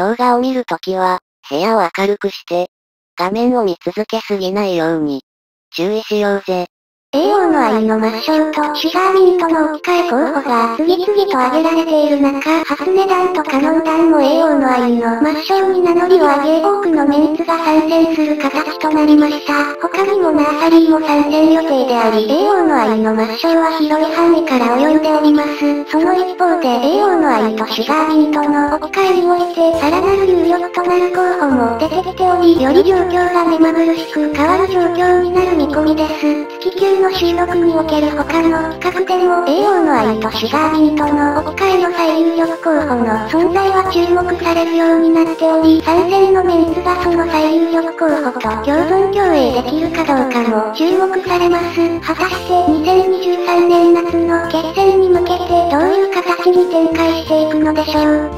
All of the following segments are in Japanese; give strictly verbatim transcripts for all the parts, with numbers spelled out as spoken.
動画を見るときは、部屋を明るくして、画面を見続けすぎないように、注意しようぜ。 エーオー の鮎の抹消とシュガーミントの置き換え候補が次々と挙げられている中、初値段とカノン弾も エーオー の鮎の抹消に名乗りを上げ、多くのメンツが参戦する形となりました。他にもナーサリーも参戦予定であり、エーオー の鮎の抹消は広い範囲から及んでおります。その一方で エーオー の鮎とシュガーミントの置き換えにおいてさらなる有力となる候補も出てきており、より状況が目まぐるしく変わる状況になる見込みです。月きゅうの収録における他の企画でも エーオー の鮎とシュガーミントの置き換えの最有力候補の存在は注目されるようになっており、参戦のメンツがその最有力候補と共存共栄できるかどうかも注目されます。果たしてにせんにじゅうさんねん夏の決戦に向けてどういう形に展開していくのでしょう。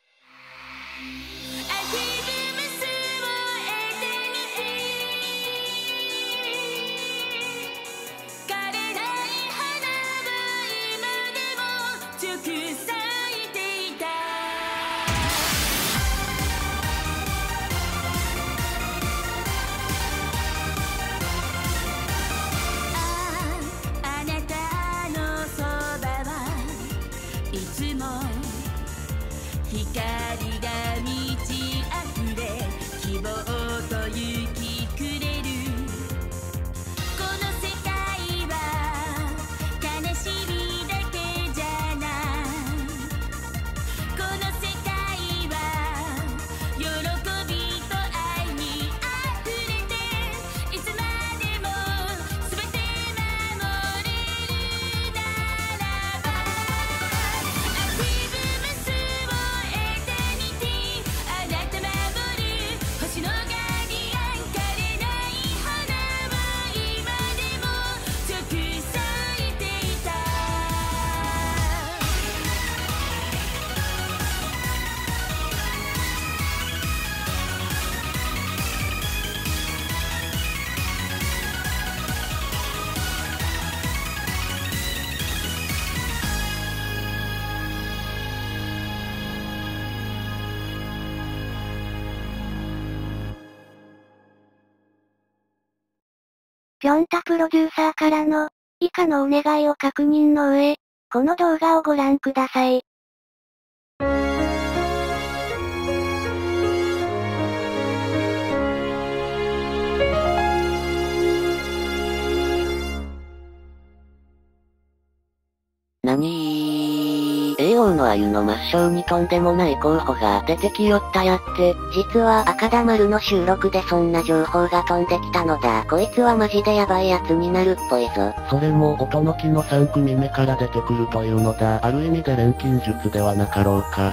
光が満ち溢れ希望と勇気くれるこの世界は悲しみだけじゃないこの世界は喜びと愛にあふれていつまでも全て守れるならばアクティブぴょんたプロデューサーからの、以下のお願いを確認の上、この動画をご覧ください。 なにー、エーオー の鮎の抹消にとんでもない候補が出てきよったやって、実は赤田丸の収録でそんな情報が飛んできたのだ。こいつはマジでヤバいやつになるっぽいぞ。 それも音の木のさん組目から出てくるというのだ。ある意味で錬金術ではなかろうか。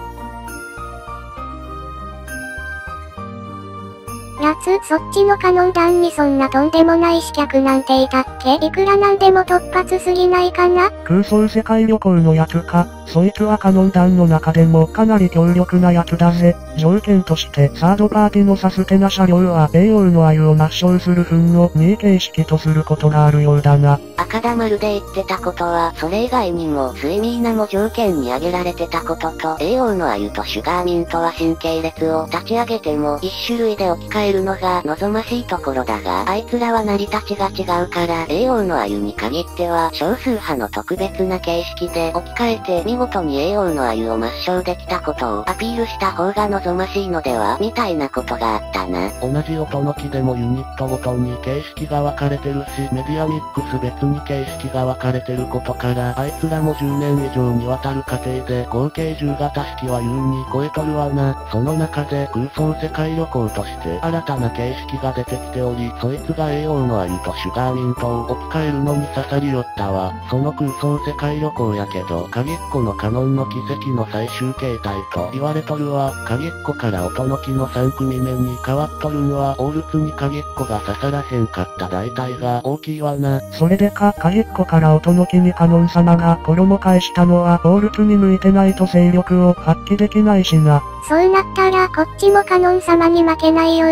やつ、そっちのカノン弾にそんなとんでもない刺客なんていたっけ？いくらなんでも突発すぎないかな？ 空想世界旅行のやつか。そいつはカノン弾の中でもかなり強力なやつだぜ。条件としてサードパーティのサステナ車両は エーオー の鮎を抹消する糞をに形式とすることがあるようだな。 赤田丸で言ってたことは、それ以外にもスイミーナも条件に挙げられてたことと、エーオー の鮎とシュガーミントは神経列を立ち上げても一種類で置き換えるのが望ましいところだが、あいつらは成り立ちが違うから、エーオー の鮎に限っては少数派の特別な形式で置き換えて見事に エーオー の鮎を抹消できたことをアピールした方が望ましいのでは、みたいなことがあったな。 同じ音の木でもユニットごとに形式が分かれてるし、メディアミックス別に形式が分かれてることから、あいつらもじゅうねん以上にわたる過程で合計じゅう型式は優に超えとるわな。その中で空想世界旅行として新たな形式が出てきており、そいつが エーオー の鮎とシュガーミントを置き換えるのに刺さりよったわ。その空想世界旅行やけど、鍵っ子のカノンの奇跡の最終形態と言われとるわ。鍵っ子から音の木のさん組目に変わっとるんは、オールツに鍵っ子が刺さらへんかった大体が大きいわな。 それでか、鍵っ子から音の木にカノン様が衣返したのは、オールツに向いてないと勢力を発揮できないしな。 そうなったらこっちもカノン様に負けないように エ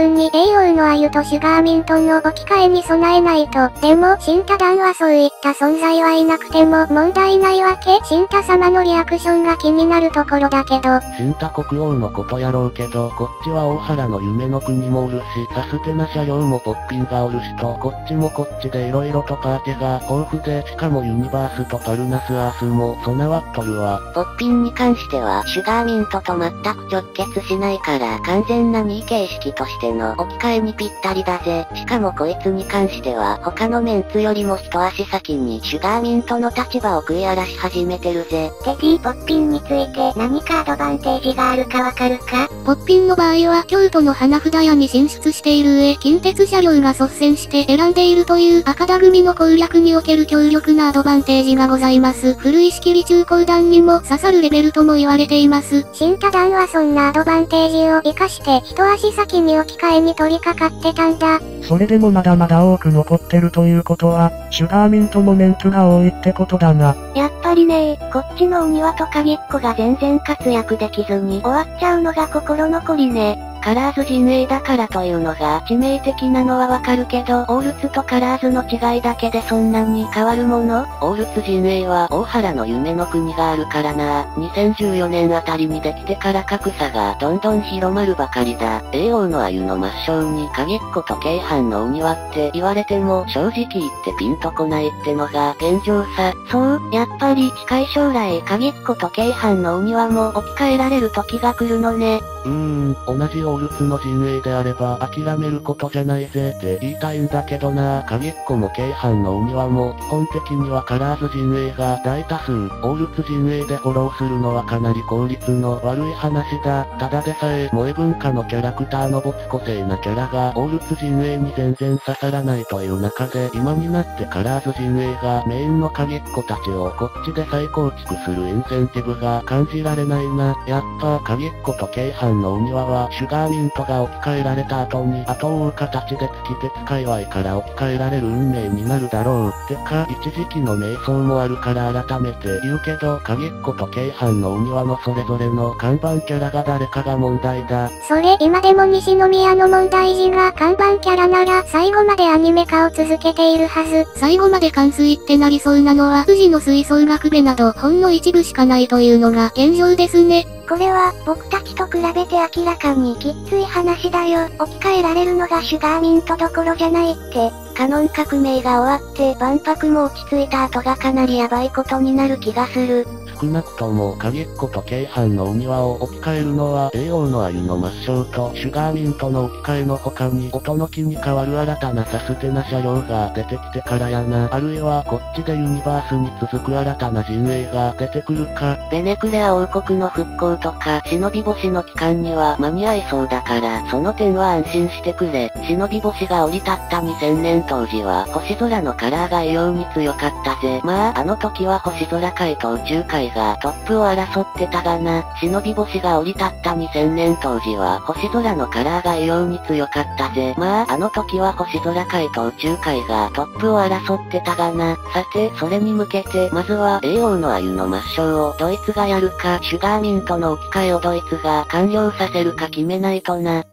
栄養の鮎とシュガーミントの置き換えに備えないと。でも、シンタ団はそういった存在はいなくても問題ないわけ。シンタ様のリアクションが気になるところだけど。 シンタ国王のことやろうけど、こっちは大原の夢の国もおるし、サステナ車両もポッピンがおるしと、こっちもこっちで色々とパーティが豊富で、しかもユニバースとパルナスアースも備わっとるわ。 ポッピンに関しては、シュガーミントと全く直結しないから、完全なに形式としての置き換えにぴったりだぜ。しかもこいつに関しては、他のメンツよりも一足先にシュガーミントの立場を食い荒らし始めてるぜ。 テディポッピンについて何かアドバンテージがあるかわかるか？ ポッピンの場合は京都の花札屋に進出している上、近鉄車両が率先して選んでいるという赤田組の攻略における強力なアドバンテージがございます。古い仕切り中高団にも刺さるレベルとも言われています。 シンタ団はそんなアドバンテージを活かして一足先に置き換えに取り掛かってたんだ。 それでもまだまだ多く残ってるということは、シュガーミントもメンツが多いってことだな。 やっぱりねー、こっちのお庭と鍵っ子が全然活躍できずに終わっちゃうのが心残りね。 カラーズ陣営だからというのが致命的なのはわかるけど、オールツとカラーズの違いだけでそんなに変わるもの？オールツ陣営は大原の夢の国があるからな。にせんじゅうよねんあたりにできてから格差がどんどん広まるばかりだ。栄養の鮎の抹消に鍵っ子と京阪のお庭って言われても正直言ってピンとこないってのが現状さ。そう、やっぱり近い将来鍵っ子と京阪のお庭も置き換えられる時が来るのね。 うーん、同じオールツの陣営であれば諦めることじゃないぜって言いたいんだけどな。鍵っ子も京阪のお庭も基本的にはカラーズ陣営が大多数、オールツ陣営でフォローするのはかなり効率の悪い話だ。ただでさえ萌え文化のキャラクターの没個性なキャラがオールツ陣営に全然刺さらないという中で、今になってカラーズ陣営がメインの鍵っ子たちをこっちで再構築するインセンティブが感じられないな。やっぱ鍵っ子と京阪のお庭はシュガーミントが置き換えられた後に後を追う形で月鉄界隈から置き換えられる運命になるだろう。ってか一時期の迷走もあるから改めて言うけど、鍵っ子と京阪のお庭のそれぞれの看板キャラが誰かが問題だ。 それ今でも西宮の問題児が看板キャラなら最後までアニメ化を続けているはず。 最後まで完遂ってなりそうなのは富士の吹奏楽部などほんの一部しかないというのが現状ですね。 これは僕たちと比べて明らかにきっつい話だよ。置き換えられるのがシュガーミントどころじゃないって。 カノン革命が終わって万博も落ち着いた後がかなりヤバいことになる気がする。 少なくとも鍵っ子と京阪のお庭を置き換えるのは栄養の鮎の抹消とシュガーミントの置き換えの他に音の木に代わる新たなサステナ車両が出てきてからやな。あるいはこっちでユニバースに続く新たな陣営が出てくるか。 ベネクレア王国の復興とか忍び星の期間には間に合いそうだからその点は安心してくれ。忍び星が降り立ったにせんねん当時は星空のカラーが異様に強かったぜ。まああの時は星空界と宇宙界がトップを争ってたがな。忍び星が降り立ったにせんねん当時は星空のカラーが異様に強かったぜ。まああの時は星空界と宇宙界がトップを争ってたがな。さてそれに向けてまずは栄養の鮎の抹消をドイツがやるか、シュガーミントの置き換えをドイツが完了させるか決めないとな。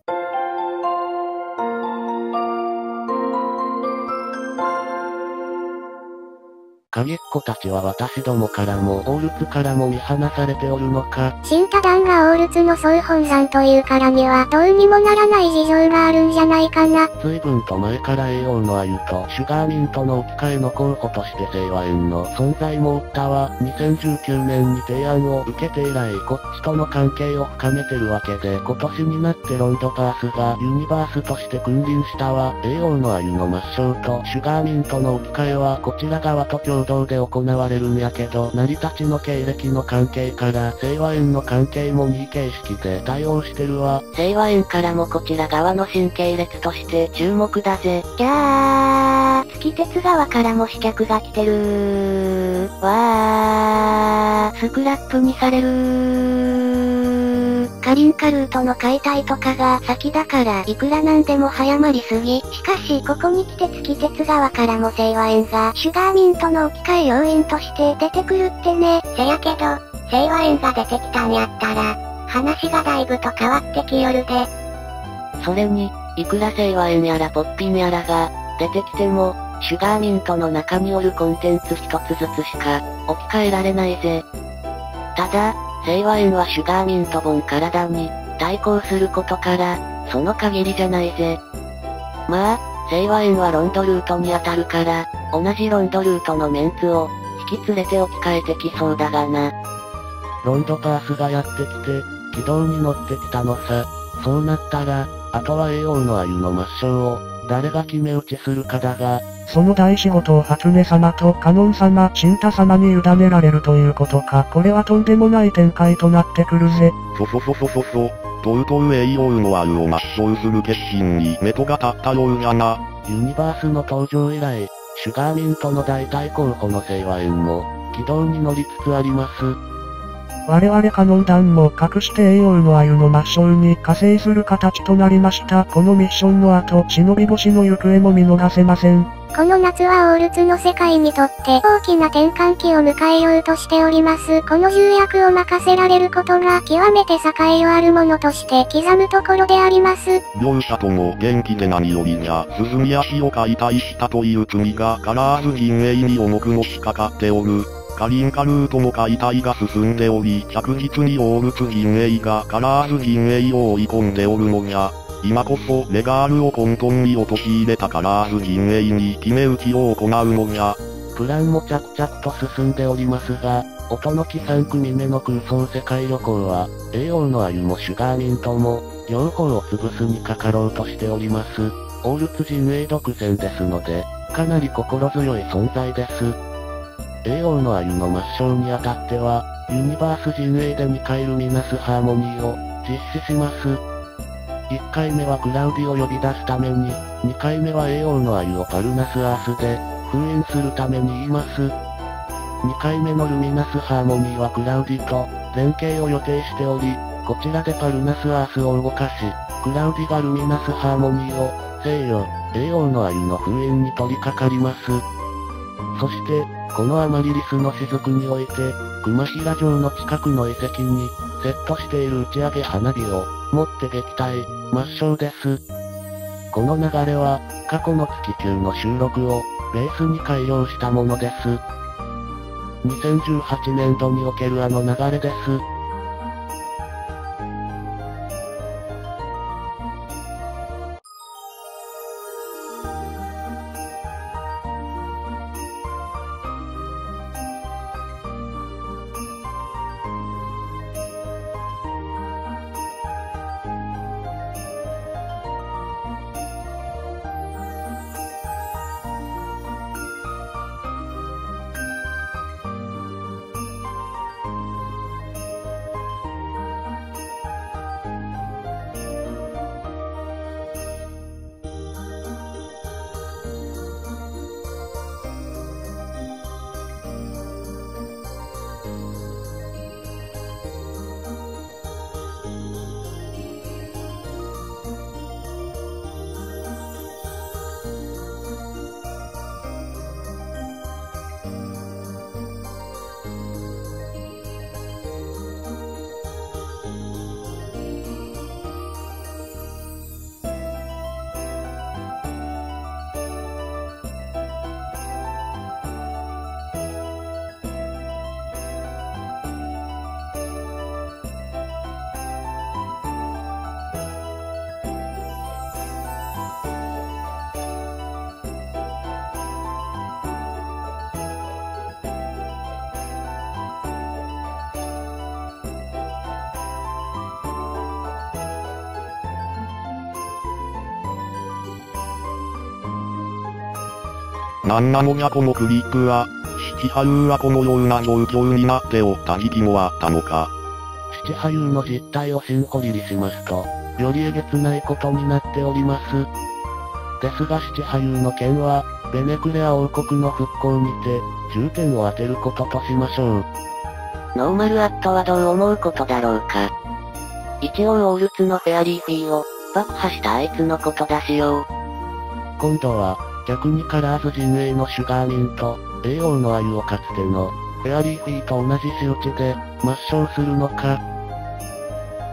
鍵っ子たちは私どもからもオールツからも見放されておるのか。 シンタ団がオールツの総本山というからにはどうにもならない事情があるんじゃないかな。 随分と前から栄養の鮎とシュガーミントの置き換えの候補として清和園の存在もおったわ。にせんじゅうきゅうねんに提案を受けて以来こっちとの関係を深めてるわけで、今年になってロンドバースがユニバースとして君臨したわ。栄養の鮎の抹消とシュガーミントの置き換えはこちら側と共同で行われるんやけど、成り立ちの経歴の関係から清和園の関係もに形式で対応してるわ。 清和園からもこちら側の新系列として注目だぜ。 ぎゃー、月鉄側からも刺客が来てるー。わー、スクラップにされるー。 カリンカルートの解体とかが先だからいくらなんでも早まりすぎ。 しかしここに来て月鉄側からも清和園がシュガーミントの置き換え要因として出てくるってね。 せやけど、清和園が出てきたんやったら、話がだいぶと変わってきよるで。 それに、 いくら清和園やらポッピンやらが、出てきても、シュガーミントの中によるコンテンツ一つずつしか、置き換えられないぜ。ただ、清和園はシュガーミント本体に、対抗することから、その限りじゃないぜ。まあ、清和園はロンドルートに当たるから、同じロンドルートのメンツを、引き連れて置き換えてきそうだがな。 ロンドパースがやってきて、軌道に乗ってきたのさ。そうなったら、あとは栄養の鮎の抹消を、誰が決め打ちするかだが、 その大仕事を初音様とカノン様、新太様に委ねられるということか。これはとんでもない展開となってくるぜ。 そそそそそそ。とうとう栄養の鮎を抹消する決心に目処が立ったようじゃな。 ユニバースの登場以来、シュガーミントの大対候補の清和園も、軌道に乗りつつあります。 我々カノン団も隠して栄養の鮎の抹消に加勢する形となりました。このミッションの後、忍び星の行方も見逃せません。 この夏はオールツの世界にとって大きな転換期を迎えようとしております。この重役を任せられることが極めて栄えをあるものとして刻むところであります。 両者とも元気で何よりじゃ、涼み足を解体したという罪がカラーズ陣営に重くのしかかっておる。カリンカルートの解体が進んでおり、着実にオールツ陣営がカラーズ陣営を追い込んでおるのじゃ。今こそレガールを混沌に陥れたカラーズ陣営に決め打ちを行うのじゃ。 プランも着々と進んでおりますが、音の木さん組目の空想世界旅行は、栄養の鮎もシュガーミントも、両方を潰すにかかろうとしております。オールツ陣営独占ですので、かなり心強い存在です。栄養の鮎の抹消にあたっては、ユニバース陣営でにかいルミナスハーモニーを実施します。いっかいめはクラウディを呼び出すために、にかいめは栄養の鮎をパルナスアースで封印するために言います。にかいめのルミナスハーモニーはクラウディと連携を予定しており、こちらでパルナスアースを動かし、クラウディがルミナスハーモニーを、聖よ、栄養の鮎の封印に取り掛かります。そして、このアマリリスの雫において、熊平城の近くの遺跡に、セットしている打ち上げ花火を、持って撃退、抹消です。この流れは、過去の月きゅうの収録を、ベースに改良したものです。にせんじゅうはちねんどにおけるあの流れです。 なんなのじゃこのクリックは、七波竜はこのような状況になっておった時期もあったのか。 七波竜の実態を新掘りりしますと、よりえげつないことになっております。ですが七波竜の件は、ベネクレア王国の復興にて、重点を当てることとしましょう。 ノーマルアットはどう思うことだろうか。一応オールツのフェアリーフィーを、爆破したあいつのことだしよう。 今度は、逆にカラーズ陣営のシュガーミント、栄養の鮎をかつての、フェアリーフィーと同じ仕打ちで、抹消するのか。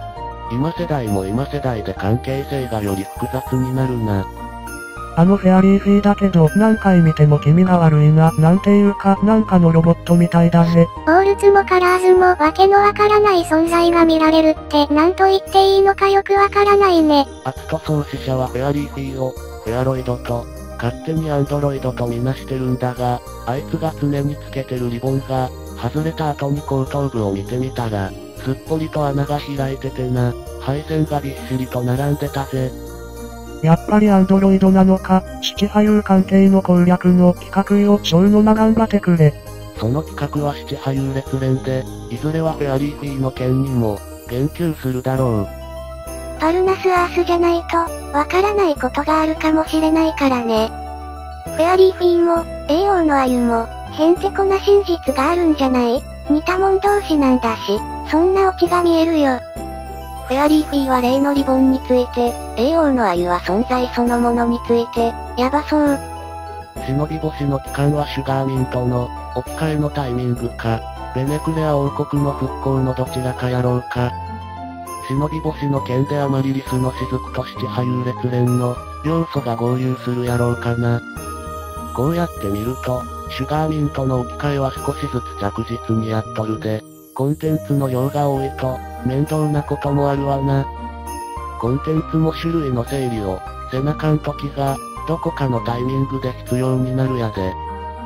今世代も今世代で関係性がより複雑になるな。 あのフェアリーフィーだけど何回見ても気味が悪いな。なんていうかなんかのロボットみたいだぜ。 オールツもカラーズもわけのわからない存在が見られるって何と言っていいのかよくわからないね。 アツト創始者はフェアリーフィーを、フェアロイドと、勝手にアンドロイドとみなしてるんだが、あいつが常につけてるリボンが、外れた後に後頭部を見てみたら、すっぽりと穴が開いててな、配線がびっしりと並んでたぜ。 やっぱりアンドロイドなのか、七波遊関係の攻略の企画よ、小野な頑張ってくれ。 その企画は七波遊列連で、いずれはフェアリーフィーの件にも、言及するだろう。 パルナスアースじゃないと、わからないことがあるかもしれないからね。フェアリーフィーも、エーオーのアユも、へんてこな真実があるんじゃない？似たもん同士なんだし、そんなオチが見えるよ。フェアリーフィーは例のリボンについて、エーオーのアユは存在そのものについて、やばそう。 忍び星の帰還はシュガーミントの、置き換えのタイミングか、ベネクレア王国の復興のどちらかやろうか。忍び星の剣でアマリリスの雫と七波遊列連の、要素が合流するやろうかな。こうやって見ると、シュガーミントの置き換えは少しずつ着実にやっとるで、コンテンツの量が多いと、面倒なこともあるわな。コンテンツも種類の整理を、せなかんときが、どこかのタイミングで必要になるやで。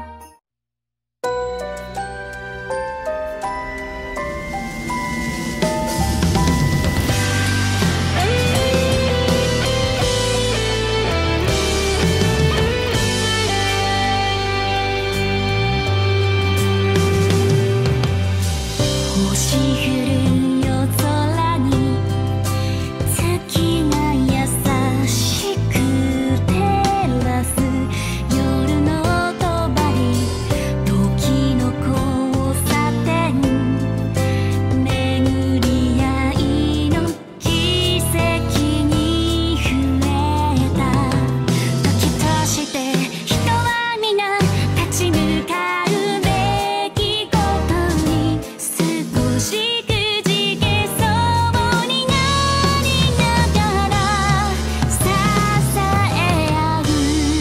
星降る夜空に月が優しく照らす夜の帳時の交差点巡り合いの奇跡に触れた時として人は皆立ち向かうべきことに少しくじけそうになりながら支え合う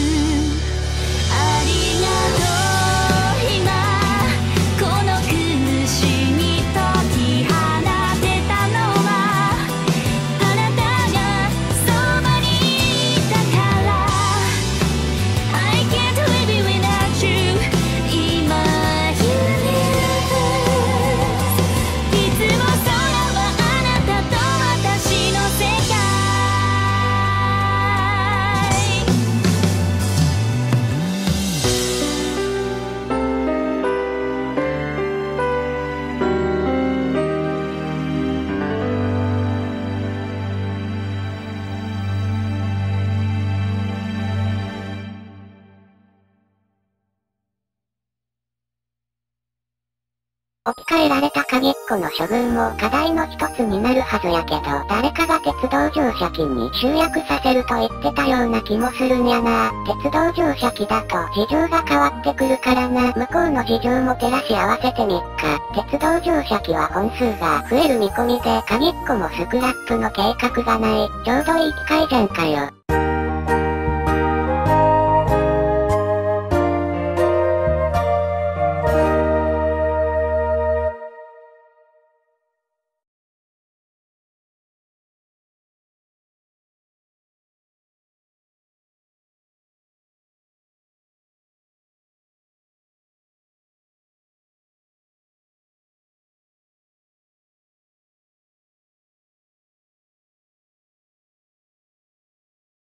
ありがとう今この苦しみ解き放てたのはあなたがそばにいたから I can't live without you 今 You live いつも空はあなたと私の世界置き換えられた鍵っ子の処遇も課題の一つになるはずやけど、誰かが鉄道乗車機に集約させると言ってたような気もするんやな。鉄道乗車機だと事情が変わってくるからな。向こうの事情も照らし合わせてみっか。鉄道乗車機は本数が増える見込みで、鍵っ子もスクラップの計画がない。ちょうどいい機会じゃんかよ。